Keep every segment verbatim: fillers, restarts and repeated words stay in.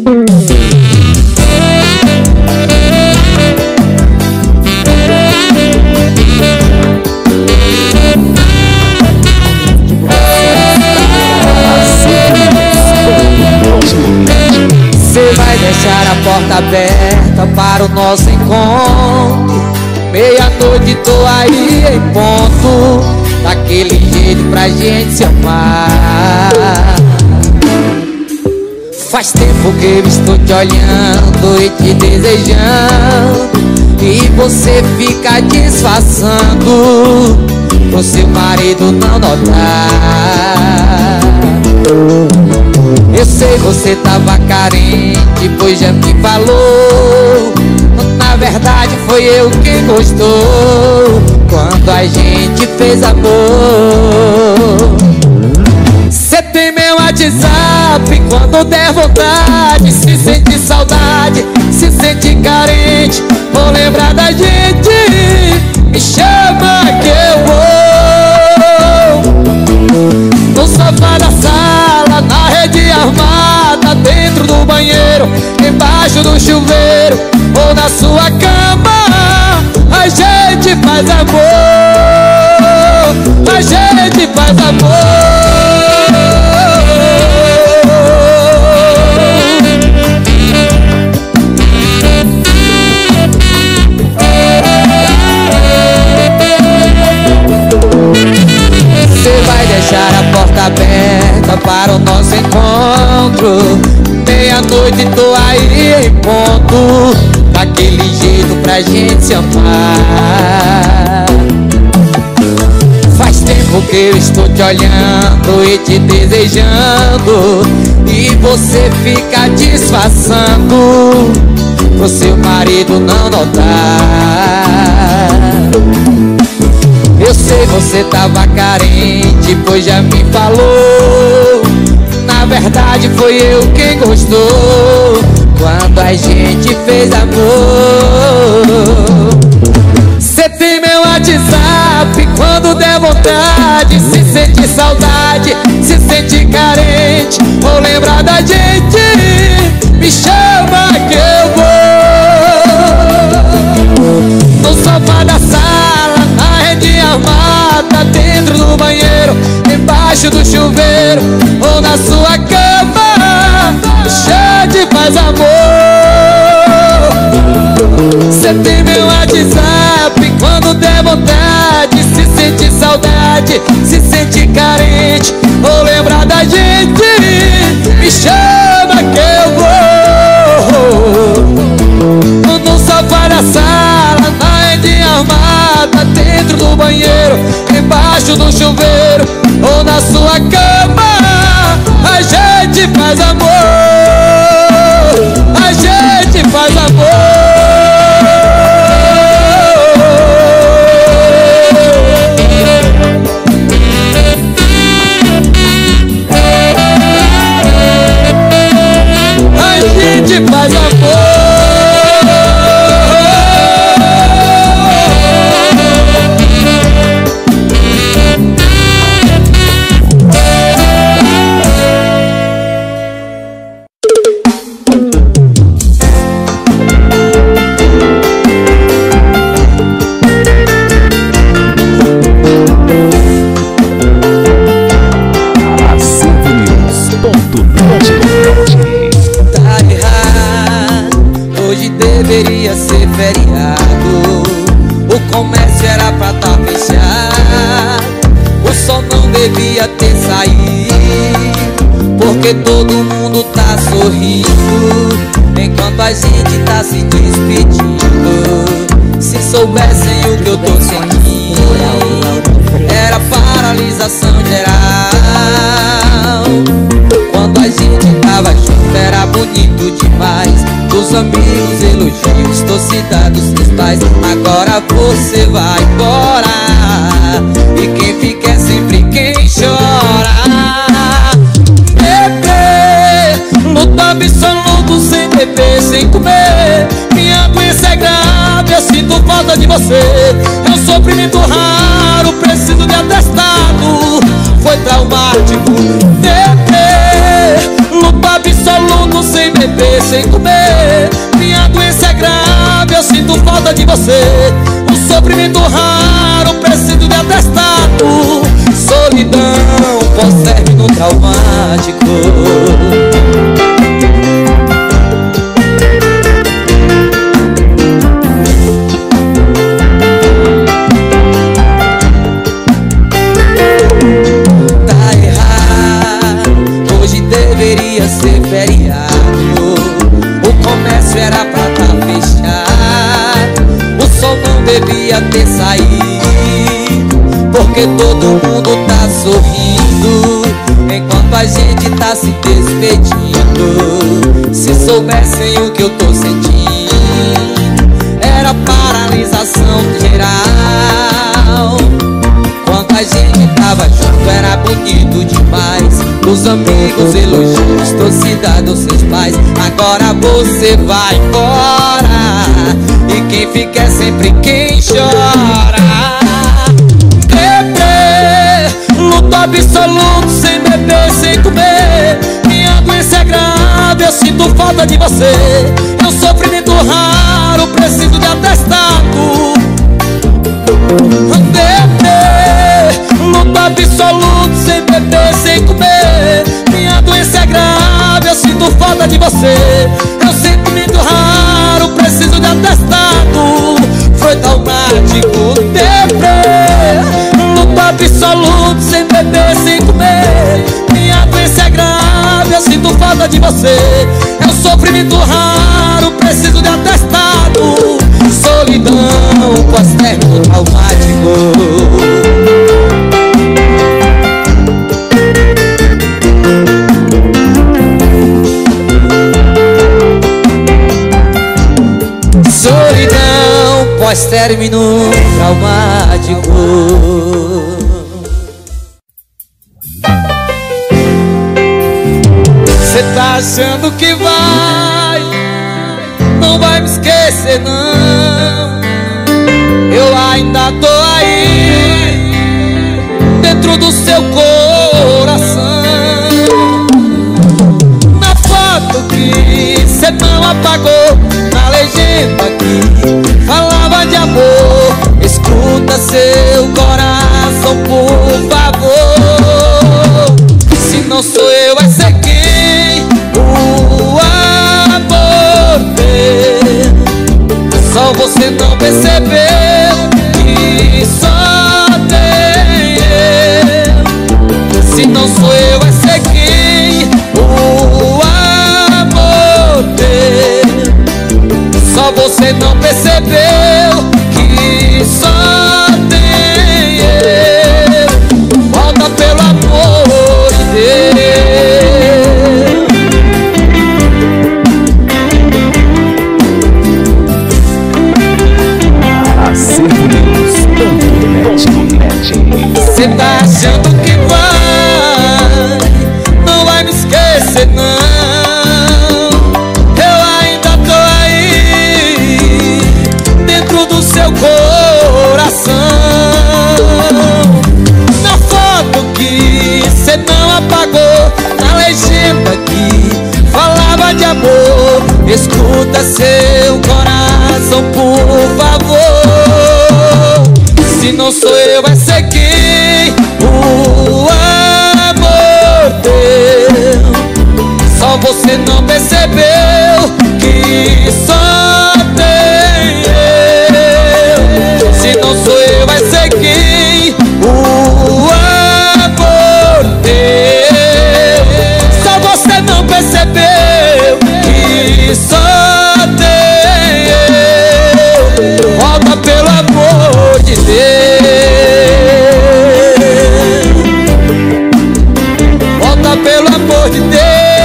Cê vai deixar a porta aberta para o nosso encontro. Meia-noite tô aí em ponto, daquele jeito pra gente se amar. Faz tempo que eu estou te olhando e te desejando, e você fica disfarçando pro seu marido não notar. Eu sei, você tava carente, pois já me falou. Na verdade foi eu quem gostou quando a gente fez amor. Cê tem meu WhatsApp, quando der vontade, se sente saudade, se sente carente, vou lembrar da gente, me chama que eu vou. No sofá da sala, na rede armada, dentro do banheiro, embaixo do chuveiro ou na sua cama, a gente faz amor, a gente faz amor. Você vai deixar a porta aberta para o nosso encontro. Meia-noite tô aí em ponto, daquele jeito pra gente se amar. Faz tempo que eu estou te olhando e te desejando, e você fica disfarçando pro seu marido não notar. Eu sei, você tava carente, pois já me falou. Na verdade foi eu quem gostou quando a gente fez amor. Cê tem meu WhatsApp, quando der vontade, se sente saudade, se sente carente, vou lembrar da gente, me chama que eu vou. No sofá da sala, na rede armada, dentro do banheiro, embaixo do chuveiro ou na sua cama, a gente faz amor. Cê tem meu WhatsApp, quando der vontade, se sente saudade, se sente carente, ou lembrar da gente, me chama que eu vou. No sofá da sala, na rede armada, dentro do banheiro, embaixo do chuveiro ou na sua cama, a gente faz amor, a gente faz amor. A gente faz amor. Deveria ser feriado, o comércio era pra tá fechado, o sol não devia ter saído, porque todo mundo tá sorrindo, enquanto a gente tá se despedindo. Se soubessem o que eu tô sentindo, era paralisação geral. Quando a gente tava junto era bonito demais, dos amigos, elogios, torcida dos seus pais. Agora você vai embora, e quem fica é sempre quem chora. Bebê, luta absoluto, sem beber, sem comer. Minha doença é grave, eu sinto falta de você. É um sofrimento raro, preciso de atestado, foi traumático. Bebê, luta absoluto, absoluto, sem beber, sem comer. Minha doença é grave, eu sinto falta de você. Um sofrimento raro, preciso de atestado. Solidão, pós-término traumático. Tá errado, hoje deveria ser feriado. O comércio era pra tá fechado. O sol não devia ter saído, porque todo mundo tá sorrindo enquanto a gente tá se despedindo. Se soubessem o que eu tô sentindo, era paralisação geral. Quando a gente tava junto era bonito demais. Os amigos, elogios, torcida dos seus pais. Agora você vai embora e quem fica é sempre quem chora. Luto absoluto, sem beber, sem comer. Minha doença é grave, eu sinto falta de você. É um sofrimento raro, preciso de atestado. Beber, luto absoluto, sem beber, sem comer. Minha doença é grave, eu sinto falta de você. É um sentimento raro, preciso de atestado. Foi traumático, deprê. Luto absoluto, sem beber, sem comer. Minha doença é grave, eu sinto falta de você. É um sofrimento raro, preciso de atestado. Solidão, pós-término traumático. Solidão, pós-término traumático. Cê tá achando que vai, não vai me esquecer não. Eu ainda tô aí, dentro do seu coração. Na foto que cê não apagou, na legenda que falava de amor. Escuta seu coração, por favor. Se não sou eu, vai ser quem? O amor teu. Só você não percebeu que só tem eu. Se não sou eu, vai ser quem? O amor teu. Só você não percebeu que só tem eu. Volta pelo amor de Deus. Cê tá achando que vai, não vai me esquecer não. Eu ainda tô aí, dentro do seu coração. Na foto que cê não apagou, na legenda que falava de amor. Escuta seu coração, por favor. Se não sou eu, vai ser quem? O amor teu. Só você não percebeu que só tem eu. Se não sou eu, vai ser quem? O amor teu. Só você não percebeu que só tem eu. Volta pelo amor de Deus. Volta pelo amor de Deus.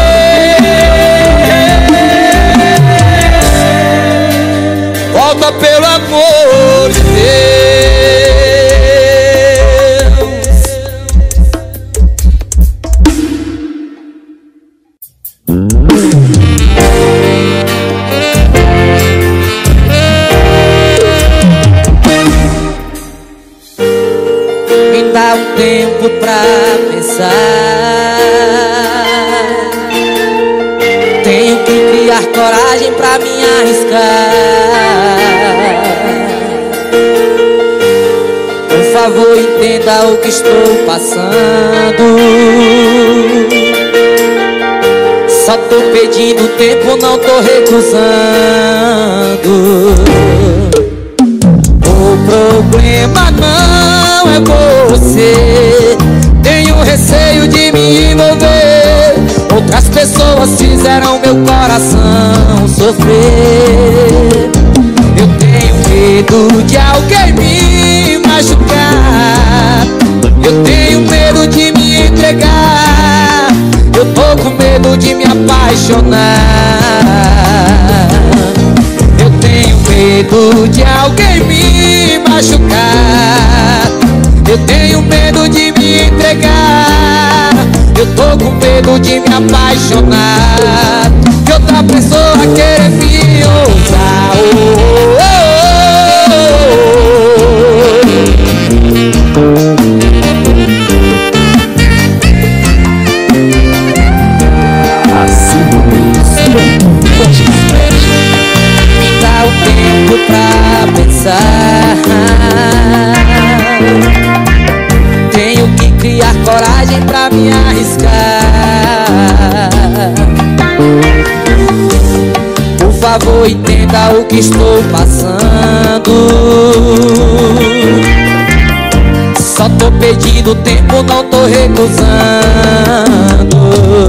Volta pelo amor de Deus. criar coragem pra me arriscar. Por favor, entenda o que estou passando. Só tô pedindo tempo, não tô recusando. O problema não é você. Tenho receio de me envolver. Outras pessoas fizeram meu coração sofrer. Eu tenho medo de alguém me machucar. Eu tenho medo de me entregar. Eu tô com medo de me apaixonar. Eu tenho medo de alguém me machucar. Eu tenho medo de me entregar. Eu tô com medo de me apaixonar. Que outra pessoa querer me usar. Oh, oh, me dá o tempo pra pensar. Tenho que criar coragem pra me arriscar. Por favor, entenda o que estou passando. Só tô pedindo tempo, não tô recusando.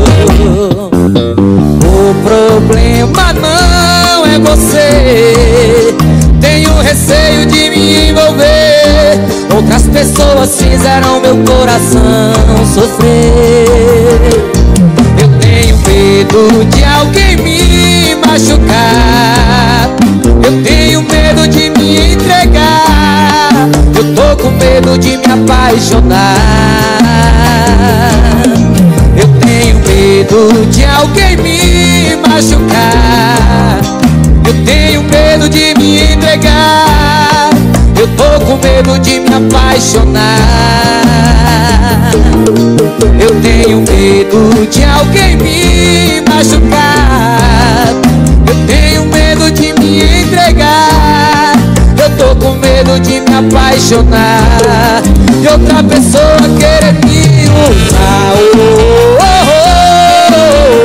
O problema não é você. Tenho receio de me envolver. Outras pessoas fizeram meu coração sofrer. Eu tenho medo de alguém me machucar. Eu tenho medo de me entregar. Eu tô com medo de me apaixonar. Eu tenho medo de alguém me machucar. Eu tenho medo de me entregar. Eu tô com medo de me apaixonar. Eu tenho medo de alguém me machucar. Eu tenho medo de me entregar. Eu tô com medo de me apaixonar. E outra pessoa querer me usar. Oh, oh, oh,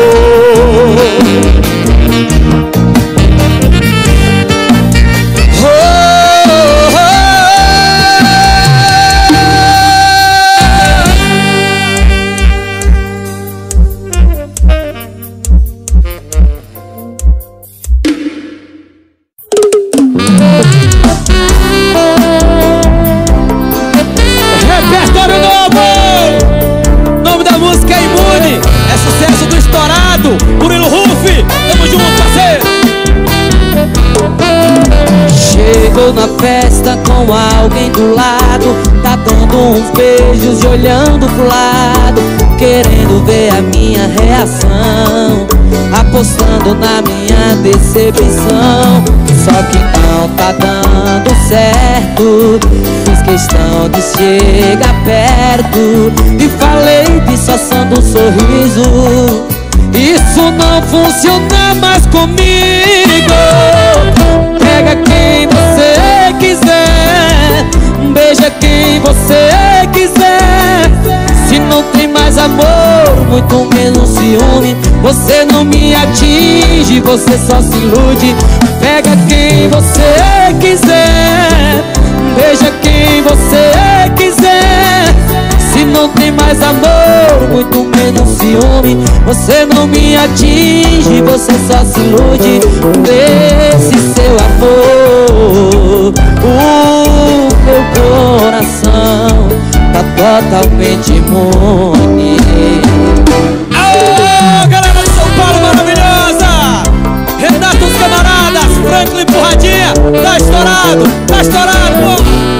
na festa com alguém do lado, tá dando uns beijos e olhando pro lado, querendo ver a minha reação, apostando na minha decepção. Só que não tá dando certo. Fiz questão de chegar perto e falei disfarçando um sorriso. Isso não funciona mais comigo. Pega quem você quiser, beija quem você quiser. Se não tem mais amor, muito menos ciúme, você não me atinge, você só se ilude. Pega quem você quiser, beija quem você quiser. Se não tem mais amor, muito menos ciúme, você não me atinge, você só se ilude. Desse seu amor, o meu coração tá totalmente imune. Aô, galera de São Paulo maravilhosa! Renato, os camaradas, Franklin Porradinha, tá estourado, tá estourado, pô!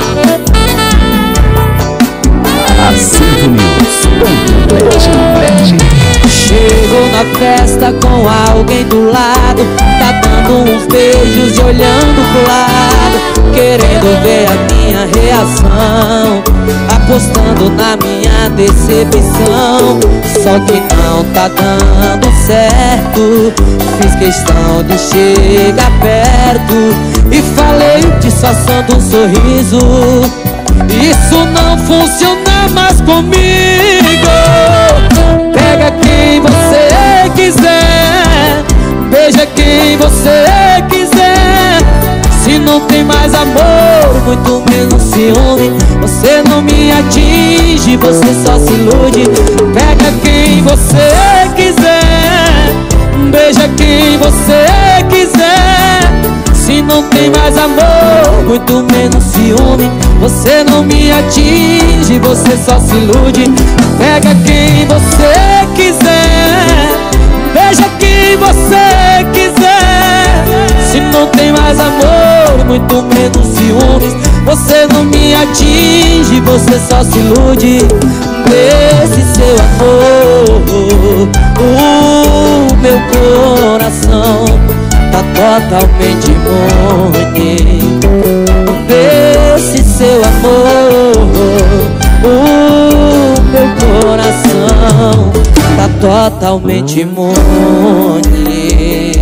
Acervo News. Chego na festa com alguém do lado, tá dando uns beijos e olhando pro lado, querendo ver a minha reação, apostando na minha uma decepção, só que não tá dando certo. Fiz questão de chegar perto e falei disfarçando um sorriso. Isso não funciona mais comigo. Pega quem você quiser, beija quem você quiser. Se não tem mais amor, muito menos ciúme, você não me atinge, você só se ilude. Pega quem você quiser, beija quem você quiser. Se não tem mais amor, muito menos ciúme, você não me atinge, você só se ilude. Pega quem você quiser, beija quem você quiser. Se não tem mais amor, muito menos ciúmes, você não me atinge, você só se ilude. Desse seu amor, o meu coração tá totalmente imune. Desse seu amor, o meu coração tá totalmente imune.